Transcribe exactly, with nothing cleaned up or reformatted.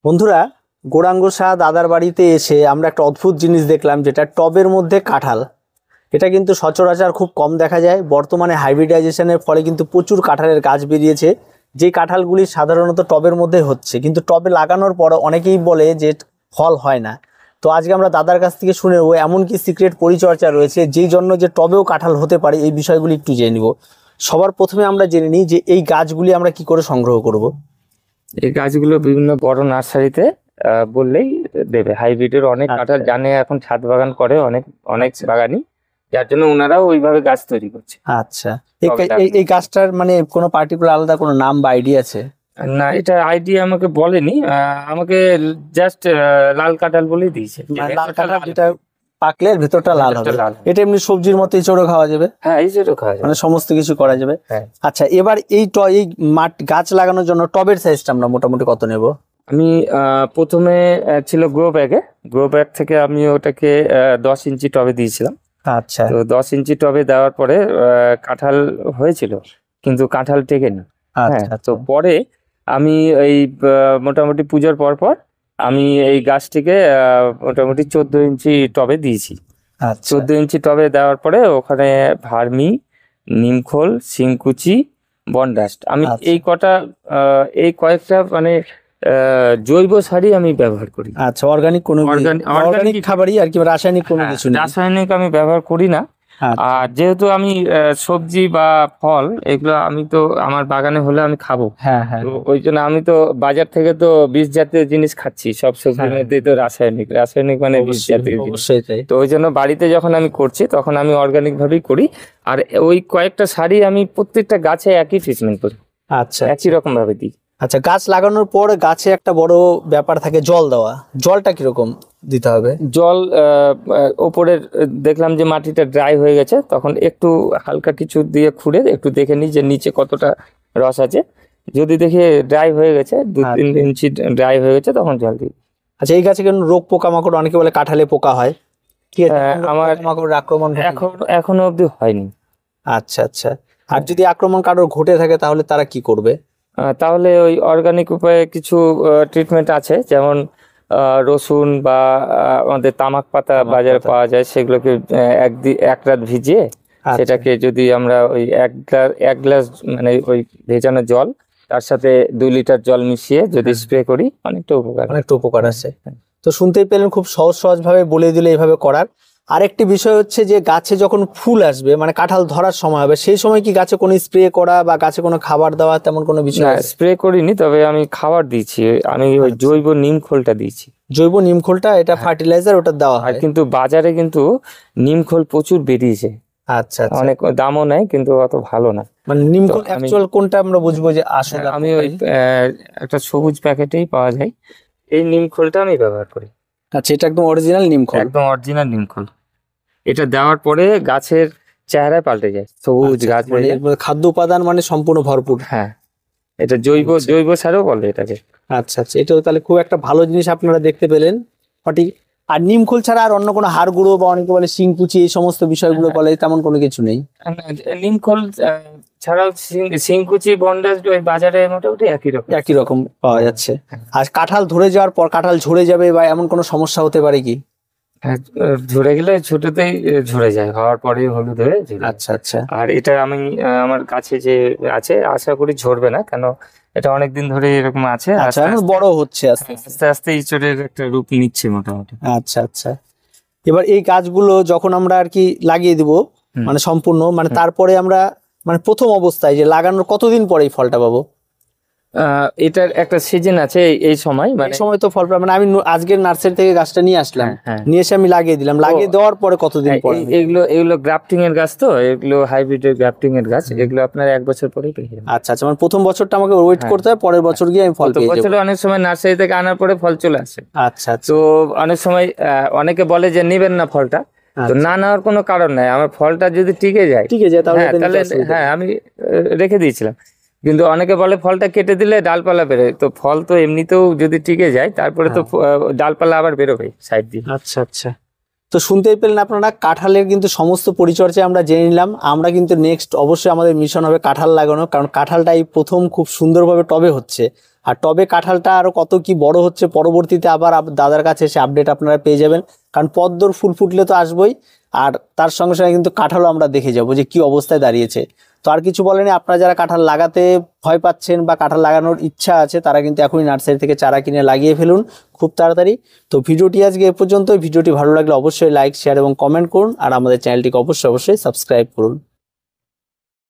বন্ধুরা, গৌরাঙ্গ শাহ দাদার বাড়িতে এসে আমরা একটা অদ্ভুত জিনিস দেখলাম, যেটা টবের মধ্যে কাঁঠাল। এটা কিন্তু সচরাচর খুব কম দেখা যায়। বর্তমানে হাইব্রিডাইজেশনের ফলে কিন্তু প্রচুর কাঁঠালের গাছ বেরিয়েছে, যে কাঁঠালগুলি সাধারণত টবের মধ্যে হচ্ছে, কিন্তু টবে লাগানোর পর অনেকেই বলে যে ফল হয় না। তো আজকে আমরা দাদার কাছ থেকে শুনে নেবো এমন কি সিক্রেট পরিচর্যা রয়েছে যেই জন্য যে টবেও কাঁঠাল হতে পারে, এই বিষয়গুলি একটু জেনে নিব। সবার প্রথমে আমরা জেনে নিই যে এই গাছগুলি আমরা কি করে সংগ্রহ করব। এই গাছগুলো বিভিন্ন বড় নার্সারিতে বললেই দেবে। হাইব্রিডের অনেক কাঁঠাল জানে, এখন ছাদ বাগান করে অনেক অনেক বাগানি, যার জন্য ওনারাও ওইভাবে গাছ তৈরি করছে। আচ্ছা, এই গাছটার মানে কোনো পার্টিকুলার আলাদা কোনো নাম বা আইডিয়া আছে? না, এটা আইডিয়া আমাকে বলেনি, আমাকে জাস্ট লাল কাঁঠাল বলেই দিয়েছে। লাল কাঁঠাল যেটা পাকলে ভেতরটা লাল হবে। এটা এমনি সবজির মতো এঁচড়ো খাওয়া যাবে? হ্যাঁ, এঁচড়ো খাওয়া যাবে, মানে সমস্ত কিছু করা যাবে। আচ্ছা, এবার এই এই মাঠ গাছ লাগানোর জন্য টবের সাইজটা আমরা মোটামুটি কত নেব? আমি প্রথমে ছিল গ্রো ব্যাগে, গ্রো ব্যাগ থেকে আমি ওটাকে দশ ইঞ্চি টবে দিয়েছিলাম। আচ্ছা, তো দশ ইঞ্চি টবে দেওয়ার পরে কাঁঠাল হয়েছিল, কিন্তু কাঁঠাল টেকেনি। হ্যাঁ, তো পরে আমি এই মোটামুটি পুজোর পর পর আমি এই গাছটিকে মোটামুটি চোদ্দ ইঞ্চি টবে দিয়েছি। চোদ্দ ইঞ্চি টবে দেওয়ার পরে ওখানে ভার্মি, নিমখোল, শিংকুচি, বনডাস্ট, আমি এই কটা এই কয়েকটা মানে জৈব সারই আমি ব্যবহার করি। আচ্ছা, অর্গানিক কোনো অর্গানিক খাবারই আর কি, রাসায়নিক কোনো কিছু না? রাসায়নিক আমি ব্যবহার করি না। আর যেহেতু আমি সবজি বা ফল এগুলো আমি তো আমার বাগানে হলে আমি খাবো, হ্যাঁ হ্যাঁ, তো ওই জন্য আমি তো বাজার থেকে তো বিষ জাতীয় জিনিস খাচ্ছি, সব সবজির মধ্যে তো রাসায়নিক রাসায়নিক মানে বিষ জাতীয় জিনিস। তো ওই জন্য বাড়িতে যখন আমি করছি তখন আমি অর্গানিক ভাবেই করি। আর ওই কয়েকটা সারই আমি প্রত্যেকটা গাছে একই ট্রিটমেন্ট করি। আচ্ছা, একই রকম ভাবে দিই। আচ্ছা, গাছ লাগানোর পর গাছে একটা বড় ব্যাপার থাকে জল দেওয়া। জলটা কিরকম দিতে হবে? জল ওপরের দেখলাম যে মাটিটা ড্রাই হয়ে গেছে, তখন একটু হালকা কিছু দিয়ে খুঁড়ে একটু দেখে নিই যে নিচে কতটা রস আছে। যদি দেখে ড্রাই হয়ে গেছে, দু তিন ইঞ্চি ড্রাই হয়ে গেছে, তখন জল দিই। আচ্ছা, এই গাছে কেন রোগ পোকামাকড়, অনেকে বলে কাঁঠালে পোকা হয়, কি আমার পোকামাকড়ের আক্রমণ এখন এখনো অবধি হয়নি। আচ্ছা আচ্ছা, আর যদি আক্রমণ কারোর ঘটে থাকে তাহলে তারা কি করবে? তাহলে ওই অর্গানিক উপায়ে কিছু ট্রিটমেন্ট আছে, যেমন রসুন বা আমাদের তামাক পাতা বাজারে পাওয়া যায়, সেগুলোকে এক এক রাত ভিজিয়ে সেটাকে যদি আমরা ওই এক গ্লাস এক গ্লাস মানে ওই ভেজানো জল, তার সাথে দুই লিটার জল মিশিয়ে যদি স্প্রে করি, অনেকটা উপকার অনেকটা উপকার আছে। তো শুনতেই পেলেন, খুব সহজ সহজ ভাবে বলে দিলে এইভাবে করার। আরেকটি বিষয় হচ্ছে যে গাছে যখন ফুল আসবে, মানে কাঁঠাল ধরার সময় হবে, সেই সময় কি গাছে কোনো স্প্রে করা বা গাছে কোনো খাবার দেওয়া তেমন কোনো বিষয়? স্প্রে করিনি, তবে আমি খাবার দিয়েছি। আমি ওই জৈব নিম খোলটা দিয়েছি। জৈব নিম খোলটা, এটা ফার্টিলাইজার, ওটা দেওয়া হয়। কিন্তু বাজারে কিন্তু নিম খোল প্রচুর বেরিয়েছে। আচ্ছা, অনেক দামও নেয়, কিন্তু অত ভালো না। মানে নিম খোল অ্যাকচুয়াল কোনটা আমরা বুঝবো যে আসলে? আমি ওই একটা সবুজ প্যাকেটেই পাওয়া যায়, এই নিম খোলটা আমি ব্যবহার করি। আচ্ছা, এটা একদম অরিজিনাল নিম খোল? একদম অরিজিনাল নিম খোল। এটা দেওয়ার পরে গাছের চেহারা পাল্টে যায়, সবুজ গাছ হয়ে যায়। খাদ্য উপাদান মানে সম্পূর্ণ ভরপুর। হ্যাঁ, এটা জৈব জৈব সারও বলে এটাকে। আচ্ছা আচ্ছা, এটাও তাহলে খুব একটা ভালো জিনিস আপনারা দেখতে পেলেন, সঠিক। আর নিম খোল ছাড়া আর অন্য কোনো হাড় গুঁড়ো বা অনেকে বলে শিংকুচি, এই সমস্ত বিষয়গুলো বলে, তেমন কোনো কিছু নেই? নিম খোল ছাড়াও শিংকুচি, বনডাস্ট ওই বাজারে মোটামুটি একই রকম একই রকম পাওয়া যাচ্ছে। আর কাঁঠাল ধরে যাওয়ার পর কাঁঠাল ঝরে যাবে বা এমন কোনো সমস্যা হতে পারে কি? ঝরে গেলে ছোটতেই ঝরে যায়, হওয়ার পরে হলুদ হয়ে। আচ্ছা আচ্ছা, আর এটা আমি আমার কাছে যে আছে, আশা করি ঝরবে না, কেন এটা অনেকদিন ধরে এরকম আছে। আচ্ছা, বড় হচ্ছে আস্তে আস্তে আস্তে ইঁচড়ের একটা রূপ নিচ্ছে মোটামুটি। আচ্ছা আচ্ছা, এবার এই গাছগুলো যখন আমরা আর কি লাগিয়ে দিব, মানে সম্পূর্ণ, মানে তারপরে আমরা মানে প্রথম অবস্থায় যে লাগানোর কতদিন পরে এই ফলটা পাবো? এটার একটা সিজন আছে, এই সময় মানে সময় তো ফল, মানে আমি আজকের নার্সারি থেকে গাছটা নিয়ে আসলাম, নিয়ে এসে আমি লাগিয়ে দিলাম, লাগিয়ে দেওয়ার পরে কতদিন পরে? এগুলো এগুলো গ্রাফটিং এর গাছ, তো এগুলো হাইব্রিডের গ্রাফটিং এর গাছ, এগুলো আপনার এক বছর পরেই পেয়ে যাবেন। আচ্ছা আচ্ছা, মানে প্রথম বছরটা আমাকে ওয়েট করতে হয়, পরের বছর গিয়ে আমি ফল পেয়ে যাবো। বছরে অনেক সময় নার্সারি থেকে আনার পরে ফল চলে আসে। আচ্ছা, তো অনেক সময় অনেকে বলে যে নেবেন না ফলটা, তো না নেওয়ার কোনো কারণ নাই। আমার ফলটা যদি টিকে যায় টিকে যায় তাহলে হ্যাঁ আমি রেখে দিয়েছিলাম। কিন্তু অনেকে বলে ফলটা কেটে দিলে ডালপালা বেরোয়, তো ফল তো এমনিতেও যদি টিকে যায় তারপরে তো ডালপালা আবার বেরোবে সাইড দিয়ে। আচ্ছা আচ্ছা, তো শুনতেই পেলেন আপনারা, কাঁঠালের কিন্তু সমস্ত পরিচর্যা আমরা জেনে নিলাম। আমরা কিন্তু নেক্সট অবশ্যই আমাদের মিশন হবে কাঁঠাল লাগানো, কারণ কাঁঠালটা এই প্রথম খুব সুন্দরভাবে টবে হচ্ছে। আর টবে কাঁঠালটা আরো কত কি বড় হচ্ছে পরবর্তীতে আবার আপ- দাদার কাছে এসে আপডেট আপনারা পেয়ে যাবেন, কারণ পদ্মর ফুল ফুটলে তো আসবোই, আর তার সঙ্গে সঙ্গে কিন্তু কাঁঠালও আমরা দেখে যাবো যে কি অবস্থায় দাঁড়িয়েছে। তো আর কিছু বলেনি, আপনারা যারা কাঁঠাল লাগাতে ভয় পাচ্ছেন বা কাঁঠাল লাগানোর ইচ্ছা আছে তারা কিন্তু এখনই নার্সারি থেকে চারা কিনে লাগিয়ে ফেলুন খুব তাড়াতাড়ি। তো ভিডিওটি আজকে এ পর্যন্ত। ভিডিওটি ভালো লাগলে অবশ্যই লাইক, শেয়ার এবং কমেন্ট করুন, আর আমাদের চ্যানেলটিকে অবশ্যই অবশ্যই সাবস্ক্রাইব করুন।